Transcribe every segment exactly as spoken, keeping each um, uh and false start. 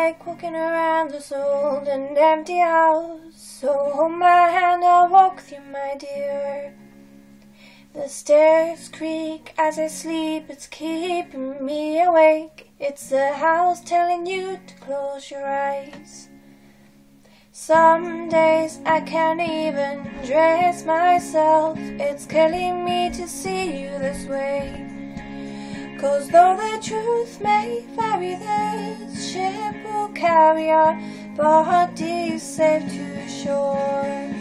like walking around this old and empty house. So hold my hand, I'll walk with you, my dear. The stairs creak as I sleep, it's keeping me awake. It's the house telling you to close your eyes. Some days I can't even dress myself, it's killing me to see you this way. 'Cause though the truth may vary, this ship will carry our bodies safe to shore.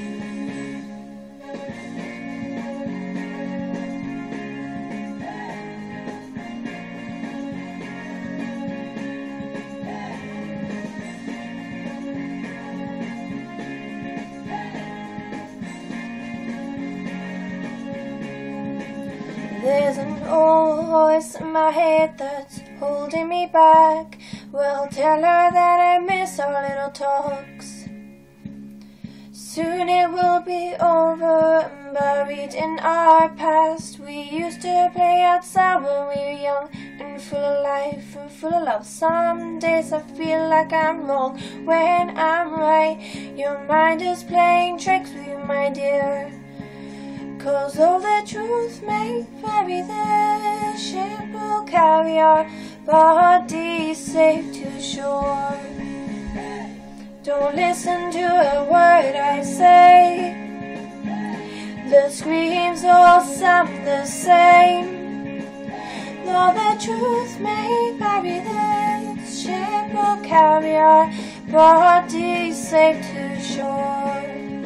There's an old voice in my head that's holding me back. Well, tell her that I miss our little talks. Soon it will be over and buried in our past. We used to play outside when we were young and full of life and full of love. Some days I feel like I'm wrong when I'm right. Your mind is playing tricks with you, my dear. 'Cause though the truth may vary, the ship will carry our bodies safe to shore. Don't listen to a word I say, the screams all sound the same. Though the truth may vary, the ship will carry our bodies safe to shore.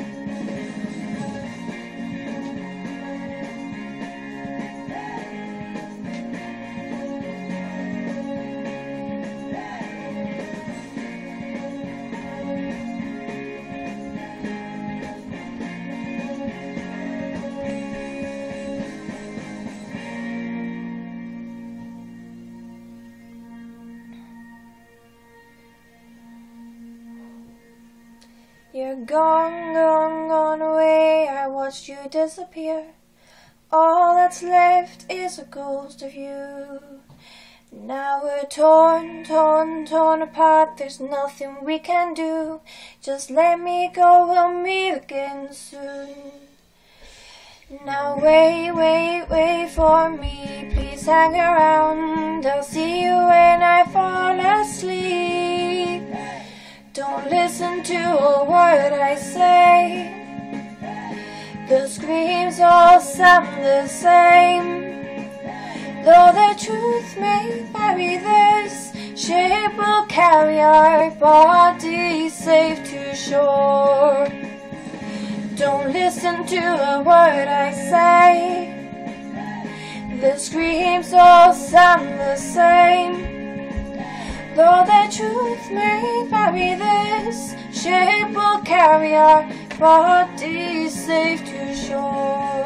You're gone, gone, gone away, I watched you disappear. All that's left is a ghost of you. Now we're torn, torn, torn apart, there's nothing we can do. Just let me go, we'll meet again soon. Now wait, wait, wait for me, please hang around. I'll see you when I fall asleep. Don't listen to a word I say, the screams all sound the same. Though the truth may vary, this ship will carry our bodies safe to shore. Don't listen to a word I say, the screams all sound the same. Though the truth may vary, this ship will carry our bodies safe to shore.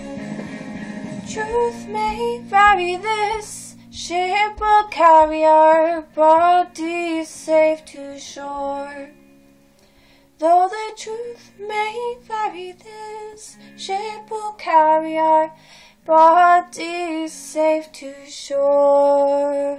Truth may vary, this ship will carry our bodies safe to shore. Though the truth may vary, this ship will carry our bodies safe to shore.